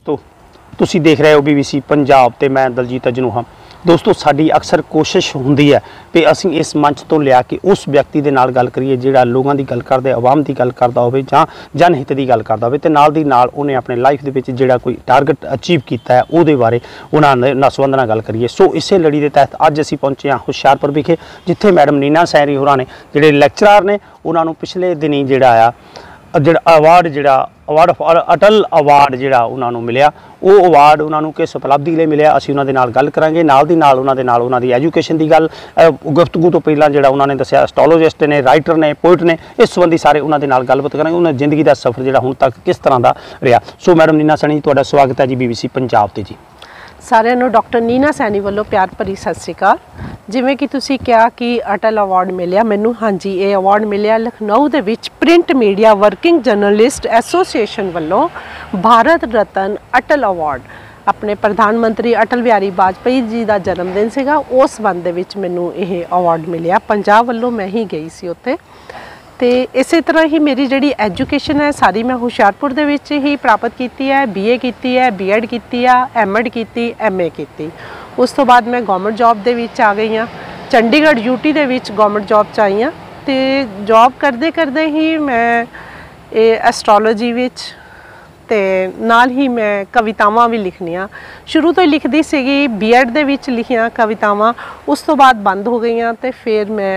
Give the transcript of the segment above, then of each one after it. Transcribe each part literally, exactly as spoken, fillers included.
तो तुसी देख रहे हो बी बी सी पंजाब ते मैं दलजीत अजनूहा। दोस्तों साडी अक्सर कोशिश हुंदी है भी असीं इस मंच तो लिया कि उस व्यक्ति दे नाल गल करिए जिहड़ा लोगों की गल करदा, आवाम की गल करदा होवे जां जनहित की गल करदा होवे ते नाल दी नाल उहने अपने लाइफ दे विच जिहड़ा कोई टारगेट अचीव कीता है उहदे बारे उहनां नाल संबंध नाल गल करिए। सो इसे लड़ी के तहत अज असीं पहुंचे हां हुशियारपुर विखे, जिथे मैडम नीना सैनी होरां ने जिहड़े लैक्चरर ने उहनां नूं पिछले दिनी जिहड़ा आ ਜਿਹੜਾ अवार्ड ਜਿਹੜਾ अवार्ड अटल अवार्ड ਜਿਹੜਾ ਉਹਨਾਂ ਨੂੰ ਮਿਲਿਆ, ਉਹ अवार्ड ਉਹਨਾਂ ਨੂੰ किस उपलब्धि ਲਈ ਮਿਲਿਆ ਅਸੀਂ ਉਹਨਾਂ ਦੇ ਨਾਲ ਗੱਲ ਕਰਾਂਗੇ। ਨਾਲ ਦੀ ਨਾਲ ਉਹਨਾਂ ਦੇ ਨਾਲ ਉਹਨਾਂ ਦੀ ਐਜੂਕੇਸ਼ਨ ਦੀ ਗੱਲ ਗੁਫ਼ਤਗੂ ਤੋਂ ਪਹਿਲਾਂ ਜਿਹੜਾ ਉਹਨਾਂ ਨੇ ਦੱਸਿਆ ਐਸਟ੍ਰੋਲੋਜਿਸਟ ਨੇ, ਰਾਈਟਰ ਨੇ, ਪੋਇਟ ਨੇ, ਇਸ ਸੰਬੰਧੀ ਸਾਰੇ ਉਹਨਾਂ ਦੇ ਨਾਲ ਗੱਲਬਾਤ ਕਰਾਂਗੇ। ਉਹਨਾਂ ਦੀ ਜ਼ਿੰਦਗੀ ਦਾ ਸਫ਼ਰ ਜਿਹੜਾ ਹੁਣ ਤੱਕ ਕਿਸ ਤਰ੍ਹਾਂ ਦਾ ਰਿਹਾ। ਸੋ ਮੈਡਮ ਨੀਨਾ ਸੈਣੀ ਤੁਹਾਡਾ ਸਵਾਗਤ ਹੈ ਜੀ ਬੀ ਬੀ ਸੀ ਪੰਜਾਬ ਤੇ ਜੀ। ਸਾਰਿਆਂ ਨੂੰ ਡਾਕਟਰ ਨੀਨਾ ਸੈਣੀ ਵੱਲੋਂ ਪਿਆਰ ਭਰੀ ਸਤਿ ਸ਼੍ਰੀ ਅਕਾਲ। ਜਿਵੇਂ ਕਿ ਤੁਸੀਂ ਕਿਹਾ ਕਿ ਅਟਲ ਅਵਾਰਡ ਮਿਲਿਆ ਮੈਨੂੰ, ਹਾਂਜੀ ਇਹ ਅਵਾਰਡ ਮਿਲਿਆ ਲਖਨਊ ਦੇ ਵਿੱਚ print media working journalist association ਵੱਲੋਂ ਭਾਰਤ ਰਤਨ ਅਟਲ ਅਵਾਰਡ। ਆਪਣੇ ਪ੍ਰਧਾਨ ਮੰਤਰੀ ਅਟਲ ਬਿਹਾਰੀ ਵਾਜਪੇਈ ਜੀ ਦਾ ਜਨਮ ਦਿਨ ਸੀਗਾ, ਉਸ ਸੰਬੰਧ ਦੇ ਵਿੱਚ ਮੈਨੂੰ ਇਹ ਅਵਾਰਡ ਮਿਲਿਆ। ਪੰਜਾਬ ਵੱਲੋਂ ਮੈਂ ਹੀ ਗਈ ਸੀ ਉੱਥੇ। ਤੇ ਇਸੇ ਤਰ੍ਹਾਂ ਹੀ ਮੇਰੀ ਜਿਹੜੀ ਐਜੂਕੇਸ਼ਨ ਹੈ ਸਾਰੀ ਮੈਂ ਹੁਸ਼ਿਆਰਪੁਰ ਦੇ ਵਿੱਚ ਹੀ ਪ੍ਰਾਪਤ ਕੀਤੀ ਹੈ। ਬੀ ਏ ਕੀਤੀ ਹੈ, ਬੀ ਐਡ ਕੀਤੀ ਆ, ਐਮ ਐਡ ਕੀਤੀ, ਐਮ ਏ ਕੀਤੀ। ਉਸ ਤੋਂ ਬਾਅਦ ਮੈਂ ਗੌਰਮੈਂਟ ਜੌਬ ਦੇ ਵਿੱਚ ਆ ਗਈ ਹਾਂ, ਚੰਡੀਗੜ੍ਹ ਯੂਟੀ ਦੇ ਵਿੱਚ ਗੌਰਮੈਂਟ ਜੌਬ 'ਚ ਆਈ ਹਾਂ। ਅਤੇ ਜੌਬ ਕਰਦੇ ਕਰਦੇ ਹੀ ਮੈਂ ਇਹ ਐਸਟ੍ਰੋਲੋਜੀ ਵਿੱਚ ਅਤੇ ਨਾਲ ਹੀ ਮੈਂ ਕਵਿਤਾਵਾਂ ਵੀ ਲਿਖਣੀਆਂ ਸ਼ੁਰੂ ਤੋਂ ਹੀ ਲਿਖਦੀ ਸੀਗੀ। ਬੀ ਐਡ ਦੇ ਵਿੱਚ ਲਿਖੀਆਂ ਕਵਿਤਾਵਾਂ, ਉਸ ਤੋਂ ਬਾਅਦ ਬੰਦ ਹੋ ਗਈਆਂ ਅਤੇ ਫਿਰ ਮੈਂ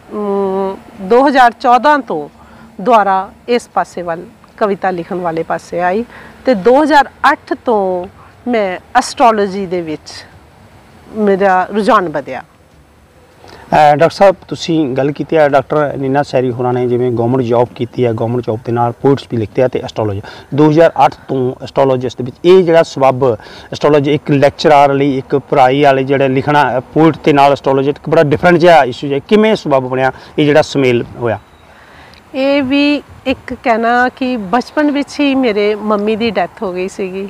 ਦੋ ਹਜ਼ਾਰ ਚੌਦਾਂ ਤੋਂ ਦੁਆਰਾ ਇਸ ਪਾਸੇ ਵੱਲ ਕਵਿਤਾ ਲਿਖਣ ਵਾਲੇ ਪਾਸੇ ਆਈ ਅਤੇ ਦੋ ਹਜ਼ਾਰ ਅੱਠ ਤੋਂ ਮੈਂ ਐਸਟ੍ਰੋਲੋਜੀ ਦੇ ਵਿੱਚ ਮੇਰਾ ਰੁਝਾਨ ਵਧਿਆ। ਡਾਕਟਰ ਸਾਹਿਬ ਤੁਸੀਂ ਗੱਲ ਕੀਤੀ ਹੈ ਡਾਕਟਰ ਨੀਨਾ ਸੈਣੀ ਹੋਰਾਂ ਨੇ ਜਿਵੇਂ ਗੌਰਮੈਂਟ ਜੌਬ ਕੀਤੀ ਹੈ, ਗੌਰਮੈਂਟ ਜੌਬ ਦੇ ਨਾਲ ਪੋਇਟਸ ਵੀ ਲਿਖਦੇ ਆ ਅਤੇ ਐਸਟ੍ਰੋਲੋਜੀ ਦੋ ਹਜ਼ਾਰ ਅੱਠ ਤੋਂ ਐਸਟ੍ਰੋਲੋਜਿਸਟ ਦੇ ਵਿੱਚ ਇਹ ਜਿਹੜਾ ਸਬੱਬ ਐਸਟ੍ਰੋਲੋਜੀ ਇੱਕ ਲੈਕਚਰਰ ਲਈ ਇੱਕ ਪੜ੍ਹਾਈ ਵਾਲੇ ਜਿਹੜੇ ਲਿਖਣਾ ਪੋਇਟ ਦੇ ਨਾਲ ਐਸਟ੍ਰੋਲੋਜੀ ਇੱਕ ਬੜਾ ਡਿਫਰੈਂਟ ਜਿਹਾ ਇਸ਼ੂ ਹੈ, ਕਿਵੇਂ ਸਬੱਬ ਬਣਿਆ ਇਹ ਜਿਹੜਾ ਸੁਮੇਲ ਹੋਇਆ? ਇਹ ਵੀ ਇੱਕ ਕਹਿਣਾ ਕਿ ਬਚਪਨ ਵਿੱਚ ਹੀ ਮੇਰੇ ਮੰਮੀ ਦੀ ਡੈਥ ਹੋ ਗਈ ਸੀਗੀ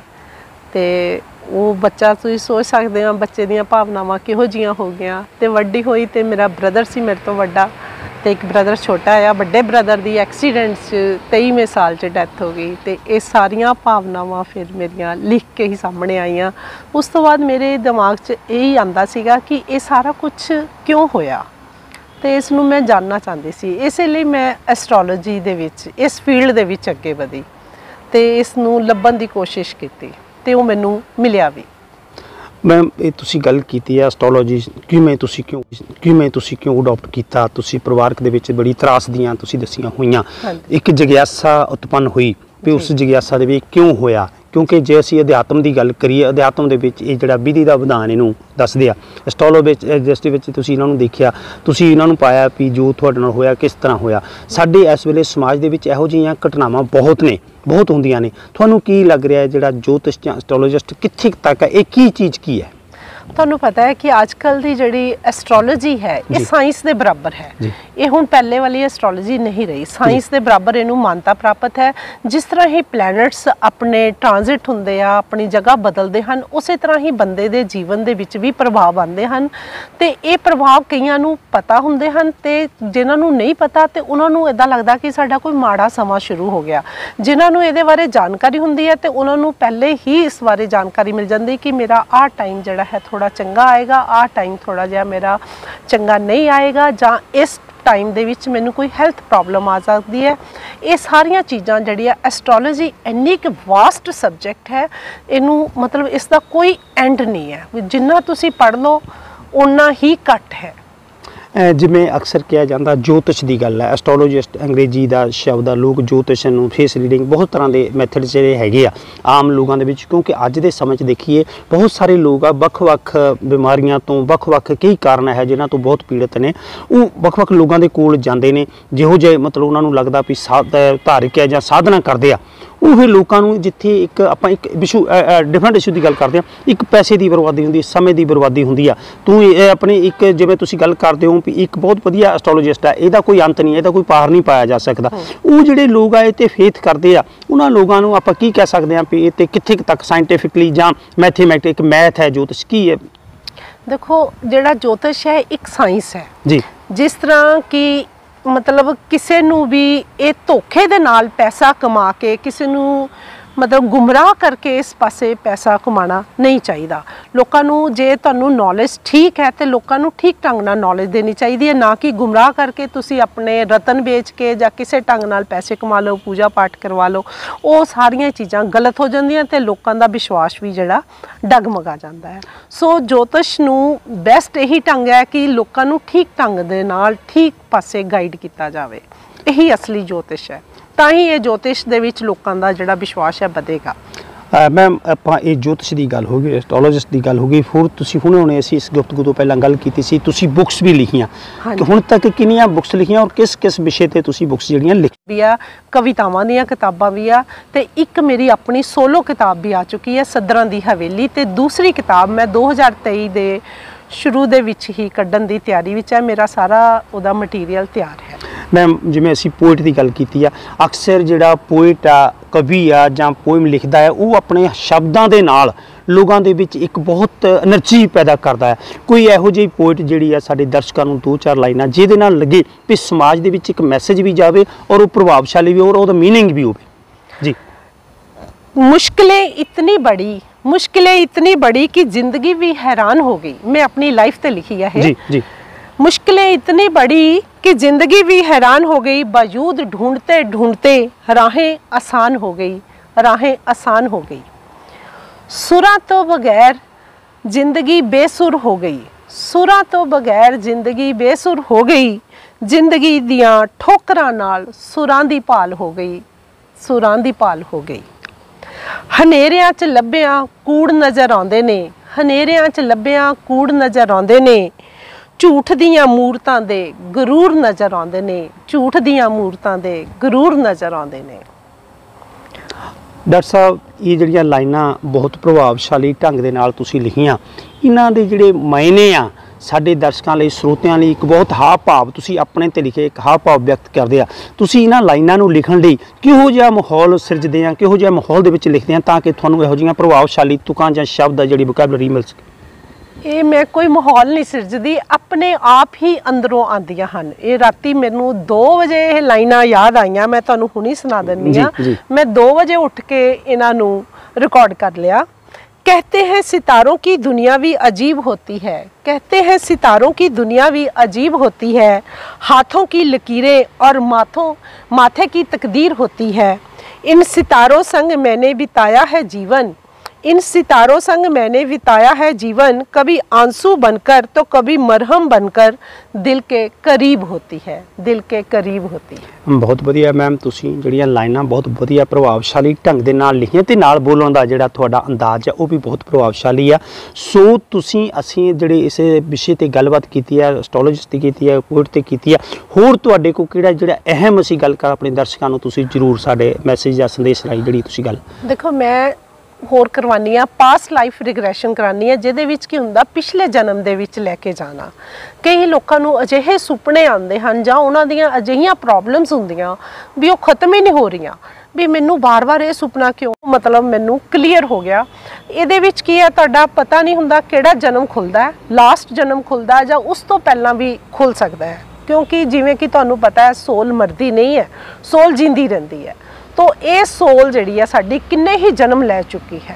ਅਤੇ ਉਹ ਬੱਚਾ ਤੁਸੀਂ ਸੋਚ ਸਕਦੇ ਹੋ ਬੱਚੇ ਦੀਆਂ ਭਾਵਨਾਵਾਂ ਕਿਹੋ ਜਿਹੀਆਂ ਹੋ ਗਈਆਂ। ਅਤੇ ਵੱਡੀ ਹੋਈ ਅਤੇ ਮੇਰਾ ਬ੍ਰਦਰ ਸੀ ਮੇਰੇ ਤੋਂ ਵੱਡਾ ਅਤੇ ਇੱਕ ਬ੍ਰਦਰ ਛੋਟਾ ਆ। ਵੱਡੇ ਬ੍ਰਦਰ ਦੀ ਐਕਸੀਡੈਂਟ 'ਚ ਤੇਈਵੇਂ ਸਾਲ 'ਚ ਡੈਥ ਹੋ ਗਈ ਅਤੇ ਇਹ ਸਾਰੀਆਂ ਭਾਵਨਾਵਾਂ ਫਿਰ ਮੇਰੀਆਂ ਲਿਖ ਕੇ ਹੀ ਸਾਹਮਣੇ ਆਈਆਂ। ਉਸ ਤੋਂ ਬਾਅਦ ਮੇਰੇ ਦਿਮਾਗ 'ਚ ਇਹੀ ਆਉਂਦਾ ਸੀਗਾ ਕਿ ਇਹ ਸਾਰਾ ਕੁਛ ਕਿਉਂ ਹੋਇਆ ਅਤੇ ਇਸ ਨੂੰ ਮੈਂ ਜਾਣਨਾ ਚਾਹੁੰਦੀ ਸੀ। ਇਸੇ ਲਈ ਮੈਂ ਐਸਟ੍ਰੋਲੋਜੀ ਦੇ ਵਿੱਚ ਇਸ ਫੀਲਡ ਦੇ ਵਿੱਚ ਅੱਗੇ ਵਧੀ ਅਤੇ ਇਸ ਨੂੰ ਲੱਭਣ ਦੀ ਕੋਸ਼ਿਸ਼ ਕੀਤੀ ਅਤੇ ਉਹ ਮੈਨੂੰ ਮਿਲਿਆ ਵੀ। ਮੈਮ ਇਹ ਤੁਸੀਂ ਗੱਲ ਕੀਤੀ ਹੈ ਐਸਟ੍ਰੋਲੋਜੀ ਕਿਵੇਂ ਤੁਸੀਂ ਕਿਉਂ ਕਿਵੇਂ ਤੁਸੀਂ ਕਿਉਂ ਅਡੋਪਟ ਕੀਤਾ? ਤੁਸੀਂ ਪਰਿਵਾਰਕ ਦੇ ਵਿੱਚ ਬੜੀ ਤਰਾਸਦੀਆਂ ਤੁਸੀਂ ਦੱਸੀਆਂ ਹੋਈਆਂ, ਇੱਕ ਜਿਗਿਆਸਾ ਉਤਪੰਨ ਹੋਈ ਵੀ ਉਸ ਜਿਗਿਆਸਾ ਦੇ ਵਿੱਚ ਕਿਉਂ ਹੋਇਆ? ਕਿਉਂਕਿ ਜੇ ਅਸੀਂ ਅਧਿਆਤਮ ਦੀ ਗੱਲ ਕਰੀਏ ਅਧਿਆਤਮ ਦੇ ਵਿੱਚ ਇਹ ਜਿਹੜਾ ਵਿਧੀ ਦਾ ਵਿਧਾਨ ਇਹਨੂੰ ਦੱਸਦੇ ਆ। ਐਸਟ੍ਰੋਲੋ ਵਿੱਚ ਜਿਸ ਦੇ ਵਿੱਚ ਤੁਸੀਂ ਇਹਨਾਂ ਨੂੰ ਦੇਖਿਆ, ਤੁਸੀਂ ਇਹਨਾਂ ਨੂੰ ਪਾਇਆ ਵੀ ਜੋ ਤੁਹਾਡੇ ਨਾਲ ਹੋਇਆ ਕਿਸ ਤਰ੍ਹਾਂ ਹੋਇਆ। ਸਾਡੇ ਇਸ ਵੇਲੇ ਸਮਾਜ ਦੇ ਵਿੱਚ ਇਹੋ ਜਿਹੀਆਂ ਘਟਨਾਵਾਂ ਬਹੁਤ ਨੇ, ਬਹੁਤ ਹੁੰਦੀਆਂ ਨੇ। ਤੁਹਾਨੂੰ ਕੀ ਲੱਗ ਰਿਹਾ ਜਿਹੜਾ ਜੋਤਿਸ਼ ਜਾਂ ਐਸਟ੍ਰੋਲੋਜਿਸਟ ਕਿੱਥੇ ਤੱਕ ਹੈ, ਇਹ ਕੀ ਚੀਜ਼ ਕੀ ਹੈ? ਤੁਹਾਨੂੰ ਪਤਾ ਹੈ ਕਿ ਅੱਜ ਕੱਲ੍ਹ ਦੀ ਜਿਹੜੀ ਐਸਟ੍ਰੋਲੋਜੀ ਹੈ ਇਹ ਸਾਇੰਸ ਦੇ ਬਰਾਬਰ ਹੈ। ਇਹ ਹੁਣ ਪਹਿਲੇ ਵਾਲੀ ਐਸਟ੍ਰੋਲੋਜੀ ਨਹੀਂ ਰਹੀ, ਸਾਇੰਸ ਦੇ ਬਰਾਬਰ ਇਹਨੂੰ ਮਾਨਤਾ ਪ੍ਰਾਪਤ ਹੈ। ਜਿਸ ਤਰ੍ਹਾਂ ਹੀ ਪਲੈਨਟਸ ਆਪਣੇ ਟ੍ਰਾਂਜ਼ਿਟ ਹੁੰਦੇ ਆ, ਆਪਣੀ ਜਗ੍ਹਾ ਬਦਲਦੇ ਹਨ, ਉਸੇ ਤਰ੍ਹਾਂ ਹੀ ਬੰਦੇ ਦੇ ਜੀਵਨ ਦੇ ਵਿੱਚ ਵੀ ਪ੍ਰਭਾਵ ਆਉਂਦੇ ਹਨ ਅਤੇ ਇਹ ਪ੍ਰਭਾਵ ਕਈਆਂ ਨੂੰ ਪਤਾ ਹੁੰਦੇ ਹਨ ਅਤੇ ਜਿਨ੍ਹਾਂ ਨੂੰ ਨਹੀਂ ਪਤਾ ਅਤੇ ਉਹਨਾਂ ਨੂੰ ਇੱਦਾਂ ਲੱਗਦਾ ਕਿ ਸਾਡਾ ਕੋਈ ਮਾੜਾ ਸਮਾਂ ਸ਼ੁਰੂ ਹੋ ਗਿਆ। ਜਿਨ੍ਹਾਂ ਨੂੰ ਇਹਦੇ ਬਾਰੇ ਜਾਣਕਾਰੀ ਹੁੰਦੀ ਹੈ ਅਤੇ ਉਹਨਾਂ ਨੂੰ ਪਹਿਲੇ ਹੀ ਇਸ ਬਾਰੇ ਜਾਣਕਾਰੀ ਮਿਲ ਜਾਂਦੀ ਕਿ ਮੇਰਾ ਆਹ ਟਾਈਮ ਜਿਹੜਾ ਹੈ ਥੋੜ੍ਹਾ ਚੰਗਾ ਆਏਗਾ, ਆਹ ਟਾਈਮ ਥੋੜ੍ਹਾ ਜਿਹਾ ਮੇਰਾ ਚੰਗਾ ਨਹੀਂ ਆਏਗਾ, ਜਾਂ ਇਸ ਟਾਈਮ ਦੇ ਵਿੱਚ ਮੈਨੂੰ ਕੋਈ ਹੈਲਥ ਪ੍ਰੋਬਲਮ ਆ ਸਕਦੀ ਹੈ। ਇਹ ਸਾਰੀਆਂ ਚੀਜ਼ਾਂ ਜਿਹੜੀਆਂ ਐਸਟ੍ਰੋਲੋਜੀ ਇੰਨੀ ਕੁ ਵਾਸਟ ਸਬਜੈਕਟ ਹੈ, ਇਹਨੂੰ ਮਤਲਬ ਇਸ ਦਾ ਕੋਈ ਐਂਡ ਨਹੀਂ ਹੈ। ਜਿੰਨਾ ਤੁਸੀਂ ਪੜ੍ਹ ਲਓ ਓਨਾ ਹੀ ਘੱਟ ਹੈ। ਜਿਵੇਂ ਅਕਸਰ ਕਿਹਾ ਜਾਂਦਾ ਜੋਤਿਸ਼ ਦੀ ਗੱਲ ਹੈ, ਐਸਟ੍ਰੋਲੋਜਿਸਟ ਅੰਗਰੇਜ਼ੀ ਦਾ ਸ਼ਬਦ ਆ। ਲੋਕ ਜੋਤਿਸ਼ ਨੂੰ ਫੇਸ ਰੀਡਿੰਗ ਬਹੁਤ ਤਰ੍ਹਾਂ ਦੇ ਮੈਥਡ ਜਿਹੜੇ ਹੈਗੇ ਆ ਆਮ ਲੋਕਾਂ ਦੇ ਵਿੱਚ, ਕਿਉਂਕਿ ਅੱਜ ਦੇ ਸਮੇਂ 'ਚ ਦੇਖੀਏ ਬਹੁਤ ਸਾਰੇ ਲੋਕ ਆ ਵੱਖ-ਵੱਖ ਬਿਮਾਰੀਆਂ ਤੋਂ, ਵੱਖ-ਵੱਖ ਕਈ ਕਾਰਨ ਹੈ ਜਿਨ੍ਹਾਂ ਤੋਂ ਬਹੁਤ ਪੀੜਤ ਨੇ। ਉਹ ਵੱਖ-ਵੱਖ ਲੋਕਾਂ ਦੇ ਕੋਲ ਜਾਂਦੇ ਨੇ, ਜਿਹੋ ਜਿਹੇ ਮਤਲਬ ਉਹਨਾਂ ਨੂੰ ਲੱਗਦਾ ਵੀ ਸਾ ਧਾਰਕ ਹੈ ਜਾਂ ਸਾਧਨਾ ਕਰਦੇ ਆ, ਉਹ ਫਿਰ ਲੋਕਾਂ ਨੂੰ ਜਿੱਥੇ ਇੱਕ ਆਪਾਂ ਇੱਕ ਇਸ਼ੂ ਡਿਫਰੈਂਟ ਇਸ਼ੂ ਦੀ ਗੱਲ ਕਰਦੇ ਹਾਂ, ਇੱਕ ਪੈਸੇ ਦੀ ਬਰਬਾਦੀ ਹੁੰਦੀ, ਸਮੇਂ ਦੀ ਬਰਬਾਦੀ ਹੁੰਦੀ ਆ। ਤੂੰ ਆਪਣੇ ਇੱਕ ਜਿਵੇਂ ਤੁਸੀਂ ਗੱਲ ਕਰਦੇ ਹੋ ਵੀ ਇੱਕ ਬਹੁਤ ਵਧੀਆ ਐਸਟ੍ਰੋਲੋਜਿਸਟ ਹੈ, ਇਹਦਾ ਕੋਈ ਅੰਤ ਨਹੀਂ, ਇਹਦਾ ਕੋਈ ਪਾਰ ਨਹੀਂ ਪਾਇਆ ਜਾ ਸਕਦਾ। ਉਹ ਜਿਹੜੇ ਲੋਕ ਆ ਇਹ 'ਤੇ ਫੇਥ ਕਰਦੇ ਆ, ਉਹਨਾਂ ਲੋਕਾਂ ਨੂੰ ਆਪਾਂ ਕੀ ਕਹਿ ਸਕਦੇ ਹਾਂ ਵੀ ਇਹ 'ਤੇ ਕਿੱਥੇ ਤੱਕ ਸਾਇੰਟੀਫਿਕਲੀ ਜਾਂ ਮੈਥੇਮੈਟਿਕ ਮੈਥ ਹੈ, ਜੋਤਿਸ਼ ਕੀ ਹੈ? ਦੇਖੋ ਜਿਹੜਾ ਜੋਤਿਸ਼ ਹੈ ਇੱਕ ਸਾਇੰਸ ਹੈ ਜੀ। ਜਿਸ ਤਰ੍ਹਾਂ ਕਿ मतलब किसी भी ये धोखे दे नाल पैसा कमा के किसी मतलब गुमराह करके इस पासे पैसा कमाना नहीं चाहिए। लोगों को जे तुहानू नॉलेज ठीक है तो लोगों को ठीक ढंग नाल नॉलेज देनी चाहिए है, ना कि गुमराह करके तुसी अपने रतन बेच के या किसी ढंग नाल पैसे कमा लो, पूजा पाठ करवा लो। वो सारियां चीज़ां गलत हो जांदियां ते लोगों का विश्वास भी जिहड़ा डगमगा जाता है। सो ज्योतिष नू बेस्ट यही ढंग है कि लोगों को ठीक ढंग दे नाल ठीक पासे गाइड किया जाए, यही असली ज्योतिष है। ਤਾਂ ਹੀ ਇਹ ज्योतिष ਦੇ ਵਿੱਚ ਲੋਕਾਂ ਦਾ ਜਿਹੜਾ ਵਿਸ਼ਵਾਸ ਹੈ ਵਧੇਗਾ। मैम ਆਪਾਂ ਇਹ ज्योतिष ਦੀ ਗੱਲ ਹੋ ਗਈ, ਐਸਟ੍ਰੋਲੋਜਿਸਟ ਦੀ ਗੱਲ ਹੋ ਗਈ, ਹੋਰ ਤੁਸੀਂ ਹੁਣੇ ਹੁਣੇ ਅਸੀਂ ਇਸ ਗੁਫ਼ਤਗੂ ਤੋਂ ਪਹਿਲਾਂ ਗੱਲ ਕੀਤੀ ਸੀ ਤੁਸੀਂ ਬੁੱਕਸ ਵੀ ਲਿਖੀਆਂ, ਕਿ ਹੁਣ ਤੱਕ ਕਿੰਨੀਆਂ ਬੁੱਕਸ ਲਿਖੀਆਂ ਔਰ ਕਿਸ ਕਿਸ ਵਿਸ਼ੇ ਤੇ ਤੁਸੀਂ ਬੁੱਕਸ ਜਿਹੜੀਆਂ ਲਿਖੀਆਂ? ਕਵਿਤਾਵਾਂ ਦੀਆਂ ਕਿਤਾਬਾਂ ਵੀ ਆ ਤੇ ਇੱਕ ਮੇਰੀ ਆਪਣੀ ਸੋਲੋ ਕਿਤਾਬ ਵੀ ਆ ਚੁੱਕੀ ਹੈ ਸਦਰਾਂ ਦੀ ਹਵੇਲੀ, ਤੇ ਦੂਸਰੀ ਕਿਤਾਬ ਮੈਂ ਦੋ ਹਜ਼ਾਰ ਤੇਈ ਦੇ ਸ਼ੁਰੂ ਦੇ ਵਿੱਚ ਹੀ ਕੱਢਣ ਦੀ ਤਿਆਰੀ ਵਿੱਚ ਹੈ। ਮੇਰਾ ਸਾਰਾ ਉਹਦਾ ਮਟੀਰੀਅਲ ਤਿਆਰ ਹੈ। मैम जिवें असीं पोइट की गल की है, अक्सर जिहड़ा पोइट आ कवि आ जां पोइम लिखदा है वो अपने शब्दां दे नाल लोगों दे विच एक बहुत एनर्जी पैदा करता है। कोई इहो जी पोइट जिहड़ी आ साडे दर्शकों नूं दो चार लाइनां जिहदे नाल लगे भी समाज दे विच एक मैसेज भी जावे और वो प्रभावशाली भी और उसदा मीनिंग भी होवे जी। मुश्किलें इतनी बड़ी मुश्किलें इतनी बड़ी कि जिंदगी भी हैरान हो गई। मैं अपनी लाइफ ते लिखी है जी जी। मुश्किलें इतनी बड़ी कि ज़िंदगी भी हैरान हो गई, बावजूद ढूंढते ढूंढते राहें आसान हो गई, राहें आसान हो गई। सुरा तो बगैर ज़िंदगी बेसुर हो गई, सुरा तो बगैर ज़िंदगी बेसुर हो गई। जिंदगी दियां ठोकरां नाल सुरां दी भाल हो गई, सुरां दी भाल हो गई। हनेरियां च लभ्या कूड़ नज़र आउंदे ने, हनेरियां च लभ्या कूड़ नज़र आउंदे ने। झूठ दियां मूरतां दे गरूर नज़र आउंदे ने, झूठ दियां मूरतां दे गरूर नज़र आउंदे ने। डॉक्टर साहब ये जिहड़ियां लाइनां बहुत प्रभावशाली ढंग दे नाल तुसीं लिखियां, इन्हां दे जिहड़े मायने आ साडे दर्शकों लिए श्रोतिਆਂ ਲਈ एक बहुत हाव भाव तुसीं अपने ते लिखे एक हाव भाव व्यक्त करदे आ। तुसीं इन्हां लाइनां नूं लिखण लई किहो जिहा माहौल सिरजदे आ, किहो जिहा माहौल दे विच लिखदे आ तां कि तुहानूं इहो जिਹੀਆਂ प्रभावशाली तुकां जां शब्द आ जिहड़ी वोकैबुलरी मिल सके? ये मैं कोई माहौल नहीं सिरजदी, अपने आप ही अंदरों आंदियां हन। ये राती मैनू दो बजे ये लाइनां याद आईयां, मैं तुहानू हुणी सुना दिंदी हां। मैं दो बजे उठ के इन्हां नू रिकॉर्ड कर लिया। कहते हैं सितारों की दुनिया भी अजीब होती है, कहते हैं सितारों की दुनिया भी अजीब होती है। हाथों की लकीरें और माथों माथे की तकदीर होती है। इन सितारों संग मैंने बिताया है जीवन, इन सितारों संग मैंने बिताया है जीवन। कभी आंसू बनकर तो कभी मरहम बनकर दिल के करीब होती है, दिल के करीब होती है। बहुत वधिया मैम, तुसीं जिहड़ियां लाइनां बहुत वधिया प्रभावशाली ढंग दे नाल लिखियां ते नाल बोलण दा जिहड़ा तुहाडा अंदाज़ है वो भी बहुत प्रभावशाली आ। सो तुसीं असीं जिहड़े इस विषय ते गलबात कीती है, एस्ट्रोलॉजिस्ट ते कीती है, पोइट ते कीती है, होर तुहाडे कोल किहड़ा जिहड़ा अहम असीं गल कर अपने दर्शकां नूं तुसीं जरूर साडे मैसेज या संदेश राही जिहड़ी तुसीं गल? देखो मैं होर करवानी आ पास्ट लाइफ रिग्रैशन करानी है, जिहदे विच की हुंदा पिछले जन्म दे विच लैके जाना। कई लोगों नूं अजिहे सुपने आउंदे हन जां उन्हां दीयां अजिहियां प्रॉब्लम्स हुंदियां भी वो खत्म ही नहीं हो रहीआं, भी मैनू बार बार ये सुपना क्यों, मतलब मैनू क्लीयर हो गया। इहदे विच की है तुहाडा पता नहीं हुंदा किहड़ा जन्म खुलदा है, लास्ट जन्म खुलदा है जां उस तो पहलां भी खुल सकदा है, क्योंकि जिवें कि तुहानू पता है सोल मरदी नहीं है, सोल जींदी रहिंदी है। तो ये सोल जिहड़ी है साडी किन्ने ही जन्म लै चुकी है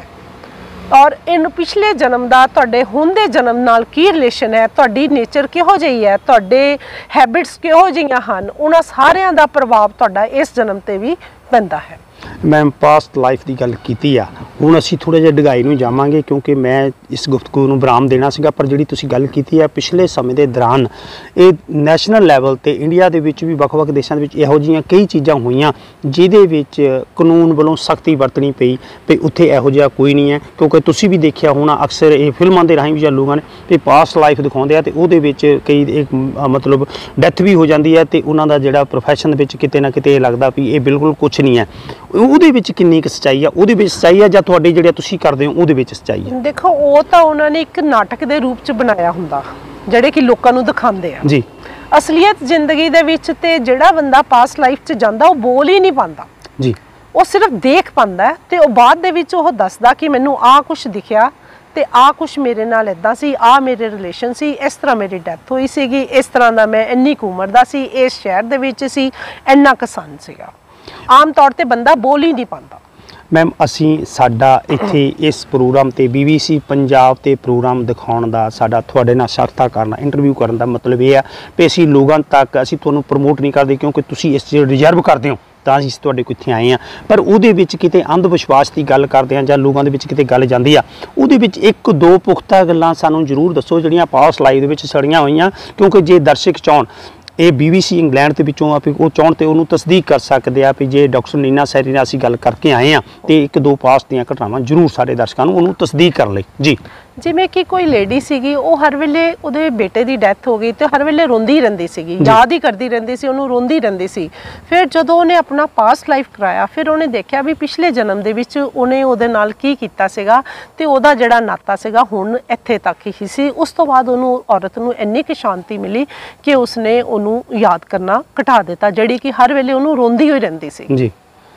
और इन पिछले जन्म का तुहाडे हुण दे जन्म नाल की रिलेशन है, तुहाडी नेचर किहो जिही है, तुहाडे हैबिट्स किहो जिहियां हन, उन्हां सारियां दा प्रभाव तुहाडा इस जन्म ते भी पैंदा है। मैम पास्ट लाइफ की गल की आ, हुण असीं थोड़ा जिहा डगाई नूं जावांगे क्योंकि मैं इस गुफ्तगू नूं विराम देना सीगा, पर जिहड़ी तुसीं गल कीती है पिछले समय के दौरान ये नैशनल लैवल ते इंडिया दे विच भी वख-वख देशां दे विच इहो जिहियां कई चीज़ां होईयां जिहदे विच कानून वालों सख्ती वरतनी पई भी उत्थे इहो जिहा कोई नहीं है, क्योंकि तुसीं भी देखिया होना अक्सर ये फिल्मां दे राहीं भी लोगों ने भी पास्ट लाइफ दिखाउंदे आ ते उहदे विच कई एक मतलब डैथ भी हो जाती है ते उन्हां दा जिहड़ा प्रोफैशन विच किते ना किते लगदा भी ये बिल्कुल कुछ नहीं है। ਉਹਦੇ ਵਿੱਚ ਕਿੰਨੀ ਕੁ ਸੱਚਾਈ ਆ, ਉਹਦੇ ਵਿੱਚ ਸੱਚਾਈ ਆ ਜਾਂ ਤੁਹਾਡੇ ਜਿਹੜੇ ਤੁਸੀਂ ਕਰਦੇ ਹੋ ਉਹਦੇ ਵਿੱਚ ਸੱਚਾਈ ਆ? ਦੇਖੋ ਉਹ ਤਾਂ ਉਹਨਾਂ ਨੇ ਇੱਕ ਨਾਟਕ ਦੇ ਰੂਪ ਚ ਬਣਾਇਆ ਹੁੰਦਾ ਜਿਹੜੇ ਕਿ ਲੋਕਾਂ ਨੂੰ ਦਿਖਾਉਂਦੇ ਆ ਜੀ। ਅਸਲੀਅਤ ਜ਼ਿੰਦਗੀ ਦੇ ਵਿੱਚ ਤੇ ਜਿਹੜਾ ਬੰਦਾ ਪਾਸਟ ਲਾਈਫ ਚ ਜਾਂਦਾ ਉਹ ਬੋਲ ਹੀ ਨਹੀਂ ਪਾਉਂਦਾ ਜੀ, ਉਹ ਸਿਰਫ ਦੇਖ ਪਾਉਂਦਾ ਤੇ ਉਹ ਬਾਅਦ ਦੇ ਵਿੱਚ ਉਹ ਦੱਸਦਾ ਕਿ ਮੈਨੂੰ ਆਹ ਕੁਝ ਦਿਖਿਆ ਤੇ ਆਹ ਕੁਝ ਮੇਰੇ ਨਾਲ ਇਦਾਂ ਸੀ, ਆਹ ਮੇਰੇ ਰਿਲੇਸ਼ਨ ਸੀ, ਇਸ ਤਰ੍ਹਾਂ ਮੇਰੀ ਡੈਥ ਹੋਈ ਸੀਗੀ, ਇਸ ਤਰ੍ਹਾਂ ਦਾ ਮੈਂ ਇੰਨੀ ਕੁ ਉਮਰ ਦਾ ਸੀ, ਇਸ ਸ਼ਹਿਰ ਦੇ ਵਿੱਚ ਸੀ, ਇੰਨਾ ਕੁ ਸੰਨ ਸੀਗਾ। आम तौर पर बंदा बोल ही नहीं पाता। मैम असी साडा इत्थे इस प्रोग्राम ते बीबीसी पंजाब ते प्रोग्राम दिखाउण दा साडा तुहाडे नाल सार्थक करना इंटरव्यू करन दा मतलब ये है कि असी लोगों तक असी तुहानूं प्रमोट नहीं करते क्योंकि तुसी इस च रिजर्व करते हो ਤਾਂ ਅਸੀਂ ਤੁਹਾਡੇ ਕੋਲ ਇੱਥੇ ਆਏ ਆ ਪਰ ਉਹਦੇ ਵਿੱਚ ਕਿਤੇ ਅੰਧ ਵਿਸ਼ਵਾਸ ਦੀ ਗੱਲ ਕਰਦੇ ਆ ਜਾਂ ਲੋਕਾਂ ਦੇ ਵਿੱਚ ਕਿਤੇ ਗੱਲ ਜਾਂਦੀ ਆ ਉਹਦੇ ਵਿੱਚ ਇੱਕ ਦੋ ਪੁਖਤਾ ਗੱਲਾਂ ਸਾਨੂੰ ਜ਼ਰੂਰ ਦੱਸੋ ਜਿਹੜੀਆਂ ਪਾਵਰ ਸਲਾਈਡ ਦੇ ਵਿੱਚ ਸੜੀਆਂ ਹੋਈਆਂ ਕਿਉਂਕਿ ਜੇ ਦਰਸ਼ਕ ਚਾਹਣ ਇਹ ਬੀਬੀਸੀ ਇੰਗਲੈਂਡ ਦੇ ਵਿੱਚੋਂ ਆ ਵੀ ਉਹ ਚਾਹਣ ਤੇ ਉਹਨੂੰ ਤਸਦੀਕ ਕਰ ਸਕਦੇ ਆ ਵੀ ਜੇ ਡਾਕਟਰ ਨੀਨਾ ਸੈਣੀ ਨਾਲ ਅਸੀਂ ਗੱਲ ਕਰਕੇ ਆਏ ਆ ਤੇ ਇੱਕ ਦੋ ਪਾਸ ਦੀਆਂ ਘਟਨਾਵਾਂ ਜ਼ਰੂਰ ਸਾਡੇ ਦਰਸ਼ਕਾਂ ਨੂੰ ਉਹਨੂੰ ਤਸਦੀਕ ਕਰਨ ਲਈ ਜੀ ਜਿਵੇਂ ਕਿ ਕੋਈ ਲੇਡੀ ਸੀਗੀ ਉਹ ਹਰ ਵੇਲੇ ਉਹਦੇ ਬੇਟੇ ਦੀ ਡੈਥ ਹੋ ਗਈ ਤੇ ਹਰ ਵੇਲੇ ਰੋਂਦੀ ਰਹਿੰਦੀ ਸੀਗੀ ਯਾਦ ਹੀ ਕਰਦੀ ਰਹਿੰਦੀ ਸੀ ਉਹਨੂੰ ਰੋਂਦੀ ਰਹਿੰਦੀ ਸੀ ਫਿਰ ਜਦੋਂ ਉਹਨੇ ਆਪਣਾ ਪਾਸਟ ਲਾਈਫ ਕਰਾਇਆ ਫਿਰ ਉਹਨੇ ਦੇਖਿਆ ਵੀ ਪਿਛਲੇ ਜਨਮ ਦੇ ਵਿੱਚ ਉਹਨੇ ਉਹਦੇ ਨਾਲ ਕੀ ਕੀਤਾ ਸੀਗਾ ਤੇ ਉਹਦਾ ਜਿਹੜਾ ਨਾਤਾ ਸੀਗਾ ਹੁਣ ਇੱਥੇ ਤੱਕ ਹੀ ਸੀ ਉਸ ਤੋਂ ਬਾਅਦ ਉਹਨੂੰ ਔਰਤ ਨੂੰ ਇੰਨੀ ਕਿ ਸ਼ਾਂਤੀ ਮਿਲੀ ਕਿ ਉਸਨੇ ਉਹਨੂੰ ਯਾਦ ਕਰਨਾ ਘਟਾ ਦਿੱਤਾ ਜਿਹੜੀ ਕਿ ਹਰ ਵੇਲੇ ਉਹਨੂੰ ਰੋਂਦੀ ਹੋਈ ਰਹਿੰਦੀ ਸੀ ਜੀ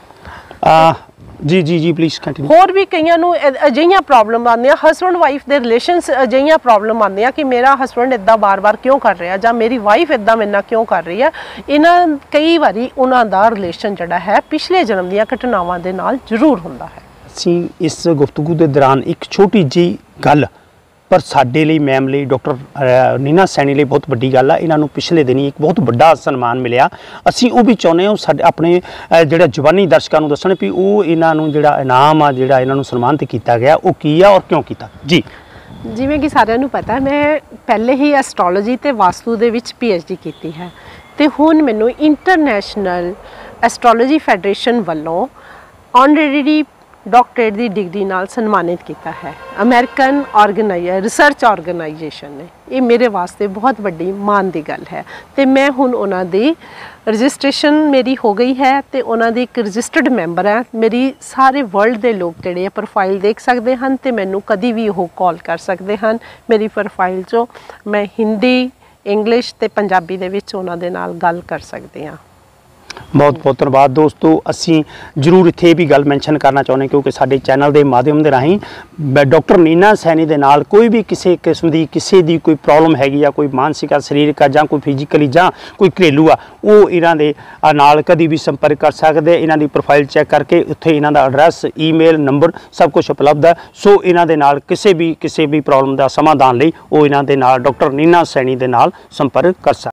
ਆ ਜੀ ਜੀ ਜੀ ਪਲੀਜ਼ ਕੰਟੀਨਿਊ ਹੋਰ ਵੀ ਕਈਆਂ ਨੂੰ ਅਜਿਹੀਆਂ ਪ੍ਰੋਬਲਮ ਆਉਂਦੀਆਂ ਹਸਬੈਂਡ ਵਾਈਫ ਦੇ ਰਿਲੇਸ਼ਨਸ ਅਜਿਹੀਆਂ ਪ੍ਰੋਬਲਮ ਆਉਂਦੀਆਂ ਕਿ ਮੇਰਾ ਹਸਬੈਂਡ ਇਦਾਂ ਬਾਰ-ਬਾਰ ਕਿਉਂ ਕਰ ਰਿਹਾ ਜਾਂ ਮੇਰੀ ਵਾਈਫ ਇਦਾਂ ਮੇਰੇ ਨਾਲ ਕਿਉਂ ਕਰ ਰਹੀ ਹੈ ਇਹਨਾਂ ਕਈ ਵਾਰੀ ਉਹਨਾਂ ਦਾ ਰਿਲੇਸ਼ਨ ਜਿਹੜਾ ਹੈ ਪਿਛਲੇ ਜਨਮ ਦੀਆਂ ਘਟਨਾਵਾਂ ਦੇ ਨਾਲ ਜ਼ਰੂਰ ਹੁੰਦਾ ਹੈ ਅਸੀਂ ਇਸ ਗੁਫ਼ਤਗੂ ਦੇ ਦੌਰਾਨ ਇੱਕ ਛੋਟੀ ਜਿਹੀ ਗੱਲ पर साडे लिए मैम लिए डॉक्टर नीना सैनी लिए बहुत वड्डी गल है इन्हों पिछले दिन ही एक बहुत बड़ा सन्मान मिलया असी वो भी चाहते हो साडे अपने जिहड़ा जवानी दर्शकों को दसन भी वो इन्हों जिहड़ा इनाम आ जिहड़ा इन्हों सन्मानित किया गया वो की है और क्यों किया जी जिवें कि सारिਆਂ ਨੂੰ पता मैं पहले ही एस्ट्रोलॉजी ते वास्तु दे विच पीएचडी की है तो हुण मैनूं इंटरनेशनल एस्ट्रोलॉजी फैडरेशन वालों ऑनरेडी डॉक्टरेट की डिग्री नाल सन्मानित किया है अमेरिकन ऑर्गेनाइज रिसर्च ऑर्गेनाइजेशन ने ये मेरे वास्ते बहुत बड़ी मान की गल है तो मैं हुण उन्हां दी रजिस्ट्रेशन मेरी हो गई है तो उन्होंने एक रजिस्टर्ड मैंबर है मेरी सारे वर्ल्ड के लोग जोड़े प्रोफाइल देख सकते हैं तो मैनू कभी भी वो कॉल कर सकते हैं मेरी प्रोफाइल चो मैं हिंदी इंग्लिश ते पंजाबी दे विच उन्हां दे नाल गल कर सकती हाँ बहुत बहुत धन्यवाद दोस्तों असी जरूर इत्थे भी गल मैंशन करना चाहुंदे क्योंकि साडे चैनल के माध्यम के राही डॉक्टर नीना सैनी दे नाल कोई भी किसी किस्म की किसी की कोई प्रॉब्लम हैगी या कोई मानसिक आ शरीरक आ जां कोई फिजिकली जां कोई घरेलू आ वो इन्हां दे नाल कदी भी संपर्क कर सकते इन्हां दी प्रोफाइल चैक करके उत्थे इन्हां दा एड्रैस ईमेल नंबर सब कुछ उपलब्ध है सो इन्हां दे नाल किसी भी किसी भी प्रॉब्लम का समाधान लई वो इन्हां दे नाल डॉक्टर नीना सैनी दे नाल संपर्क कर सकते।